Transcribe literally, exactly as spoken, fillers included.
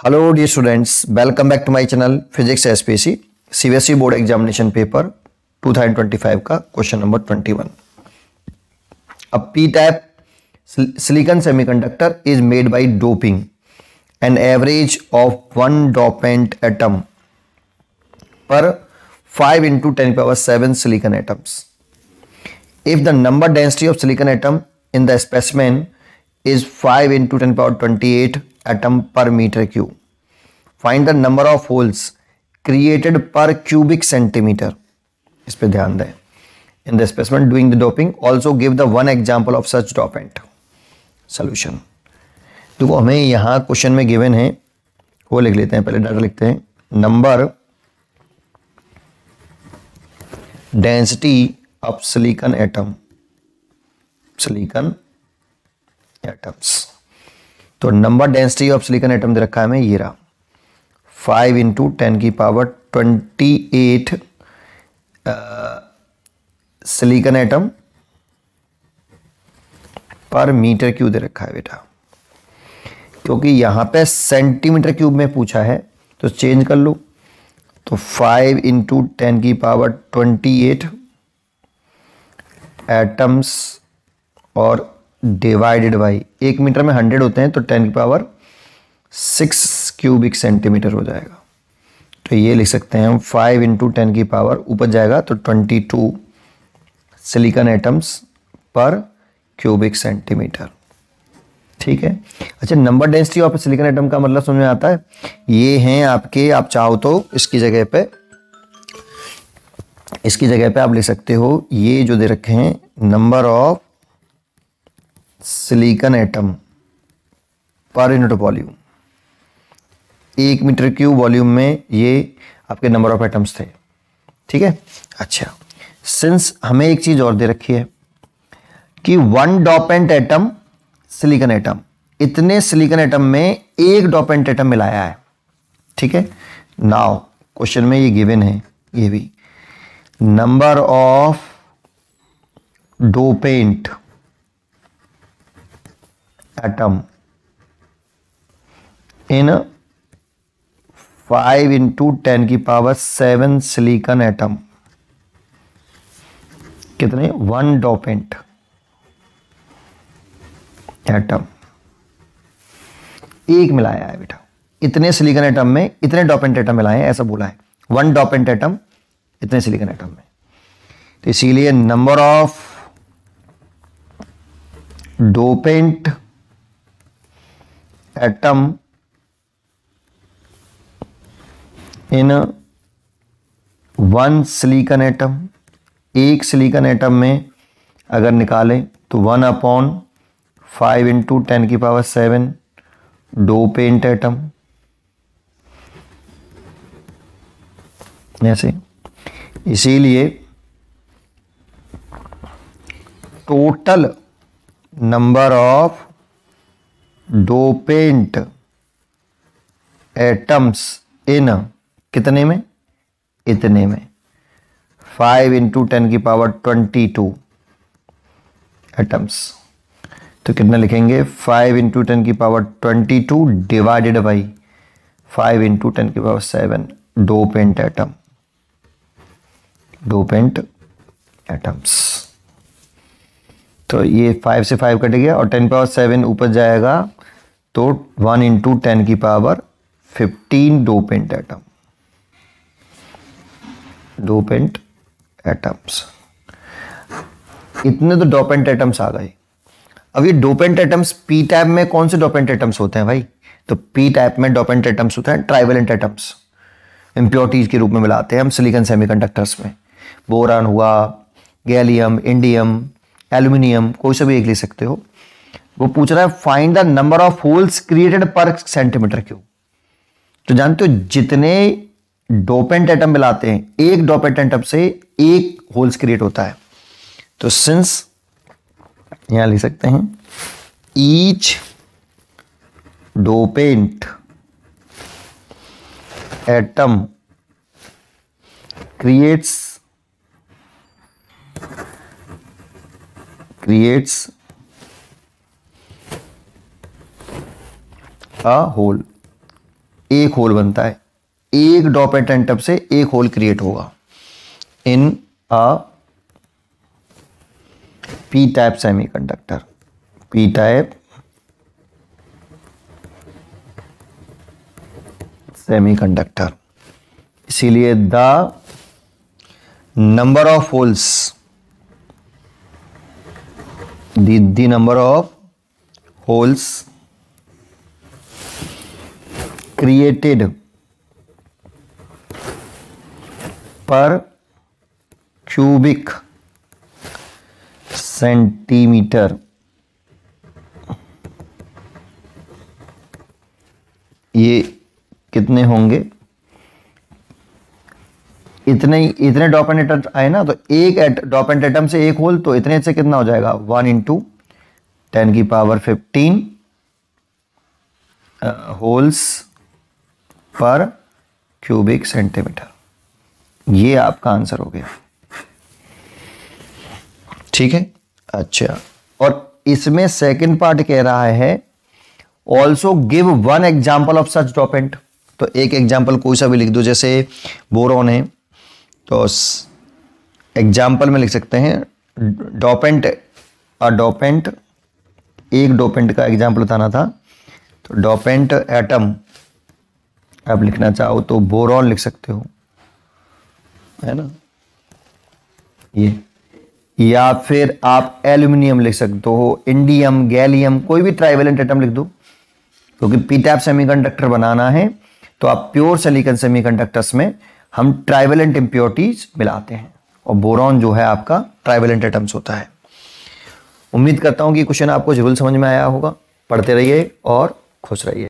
Hello dear students, welcome back to my channel Physics S P C C B S E board examination paper दो हज़ार पच्चीस का question number इक्कीस। अब P type silicon semiconductor is made by doping an average of one dopant atom per five into ten power seven silicon atoms. If the number density of silicon atom in the specimen is five into ten power twenty-eight atom per meter cube. Find the number of holes created per cubic centimeter. इस पे ध्यान दें. In the specimen doing the doping, also give the one example of such dopant. Solution. देखो हमें यहाँ question में given है, वो लिख लेते हैं, पहले डाटा लिखते हैं. Number density of silicon atom, silicon atoms. तो number density of silicon atom दे रखा है हमें, ये रहा फाइव इंटू टेन की power twenty eight silicon atom per metre cube दे रखा है बेटा. क्योंकि यहां पे सेंटीमीटर क्यूब में पूछा है तो चेंज कर लो. तो फाइव इंटू टेन की पावर ट्वेंटी एट एटम्स और डिवाइडेड बाई, एक मीटर में हंड्रेड होते हैं तो टेन की पावर सिक्स क्यूबिक सेंटीमीटर हो जाएगा. तो ये लिख सकते हैं हम फाइव इंटू टेन की पावर ऊपर जाएगा तो twenty two silicon atoms per cubic centimetre. ठीक है. अच्छा, number density of silicon atom का मतलब समझ में आता है. ये हैं आपके, आप चाहो तो इसकी जगह पे इसकी जगह पे आप ले सकते हो, ये जो दे रखे हैं number of silicon atom per unit volume. एक मीटर क्यूब वॉल्यूम में ये आपके नंबर ऑफ एटम्स थे. ठीक है. अच्छा, सिंस हमें एक चीज और दे रखी है कि one dopant atom silicon atom, इतने सिलिकॉन एटम में एक डोपेंट एटम मिलाया है. ठीक है. नाउ क्वेश्चन में ये गिवन है, ये भी number of dopant atom in five into ten की पावर सेवन सिलिकॉन एटम. कितने? वन डोपेंट एटम एक मिलाया है बेटा. इतने सिलिकॉन एटम में इतने डोपेंट एटम मिलाए हैं, ऐसा बोला है. वन डोपेंट एटम इतने सिलिकॉन एटम में. तो इसीलिए number of dopant atom in one silicon atom, एक सिलिकॉन एटम में अगर निकालें तो one upon five into ten की पावर सेवन डोपेंट एटम. ऐसे इसीलिए total number of dopant atoms in कितने में? इतने में. फाइव इंटू टेन की पावर ट्वेंटी टू एटम्स. तो कितना लिखेंगे? फाइव इंटू टेन की power twenty two divided by five into ten की power seven dopant atom, dopant atoms. तो ये फाइव से फाइव कट गया और टेन पावर सेवन ऊपर जाएगा तो वन इंटू टेन की power fifteen dopant atom, dopant atoms. इतने तो डोपेंट एटम्स आ गए. अब ये डोपेंट एटम्स पी टाइप में कौन से डोपेंट एटम्स होते हैं भाई? तो पी टाइप में डोपेंट एटम्स होते हैं ट्राइवेलेंट एटम्स, इंप्योरिटीज के रूप में मिलाते हैं हम सिलिकॉन सेमीकंडक्टर्स में. बोरान हुआ, गैलियम, इंडियम, एल्यूमिनियम, कोई सा भी एक ले सकते हो. वो पूछ रहा है find the number of holes created per centimetre cube. तो जानते हो जितने डोपेंट एटम मिलाते हैं, एक डोपेंट एटम से एक होल्स क्रिएट होता है. तो सिंस यहां लिख सकते हैं each dopant atom creates creates a hole. एक होल बनता है, एक डोपेंट एटम से एक होल क्रिएट होगा in a P type semiconductor. P type semiconductor, इसीलिए the number of holes, the the number of holes created per cubic centimetre, ये कितने होंगे? इतने इतने डोपेंट एटम आए ना, तो एक डोपेंट एटम से एक होल, तो इतने से कितना हो जाएगा? वन इंटू टेन की power fifteen holes per cubic centimetre. ये आपका आंसर हो गया, ठीक है। अच्छा, और इसमें सेकंड पार्ट कह रहा है also give one example of such dopant. तो एक एग्जाम्पल कोई सा भी लिख दो, जैसे बोरॉन है तो एग्जाम्पल में लिख सकते हैं डोपेंट, अ डोपेंट, एक डोपेंट का एग्जाम्पल बताना था, तो डोपेंट एटम आप लिखना चाहो तो बोरॉन लिख सकते हो, है ना ये, या फिर आप एल्यूमिनियम लिख सकते हो, इंडियम, गैलियम, कोई भी ट्राइवेलेंट एटम लिख दो, क्योंकि पी टाइप सेमीकंडक्टर बनाना है तो आप प्योर सिलिकॉन सेमीकंडक्टर्स में हम ट्राइवेलेंट इंप्योरिटीज मिलाते हैं, और बोरॉन जो है आपका ट्राइवेलेंट एटम्स होता है। उम्मीद करता हूं कि क्वेश्चन आपको जरूर समझ में आया होगा। पढ़ते रहिए और खुश रहिए।